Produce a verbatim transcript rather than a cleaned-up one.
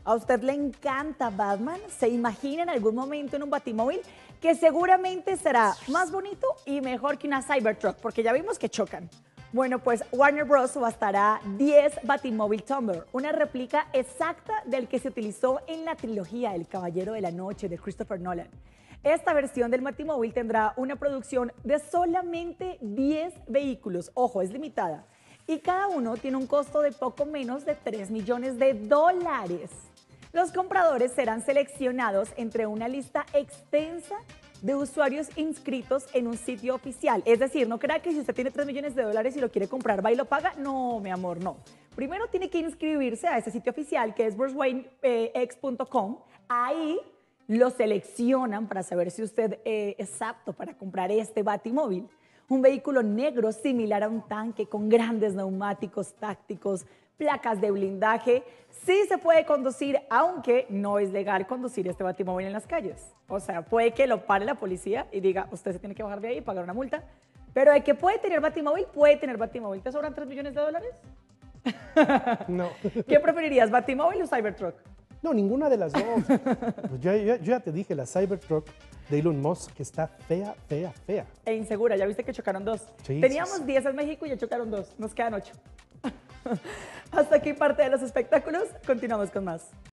¿A usted le encanta Batman? ¿Se imagina en algún momento en un Batimóvil que seguramente será más bonito y mejor que una Cybertruck? Porque ya vimos que chocan. Bueno, pues Warner Bros. Subastará diez Batimóvil Tumbler, una réplica exacta del que se utilizó en la trilogía El Caballero de la Noche de Christopher Nolan. Esta versión del Batimóvil tendrá una producción de solamente diez vehículos, ojo, es limitada, y cada uno tiene un costo de poco menos de tres millones de dólares. Los compradores serán seleccionados entre una lista extensa de usuarios inscritos en un sitio oficial. Es decir, no crea que si usted tiene tres millones de dólares y lo quiere comprar, va y lo paga. No, mi amor, no. Primero tiene que inscribirse a ese sitio oficial que es bruce wayne x punto com. Ahí lo seleccionan para saber si usted eh, es apto para comprar este Batimóvil. Un vehículo negro similar a un tanque con grandes neumáticos tácticos, placas de blindaje. Sí se puede conducir, aunque no es legal conducir este Batimóvil en las calles. O sea, puede que lo pare la policía y diga, usted se tiene que bajar de ahí y pagar una multa. Pero de que puede tener Batimóvil, puede tener Batimóvil. ¿Te sobran tres millones de dólares? No. ¿Qué preferirías, Batimóvil o Cybertruck? No, ninguna de las dos. Pues yo, yo- yo ya te dije, la Cybertruck de Elon Musk, que está fea, fea, fea. E insegura, ya viste que chocaron dos. Sí, Teníamos sí, sí. diez en México y ya chocaron dos. Nos quedan ocho. Hasta aquí parte de los espectáculos. Continuamos con más.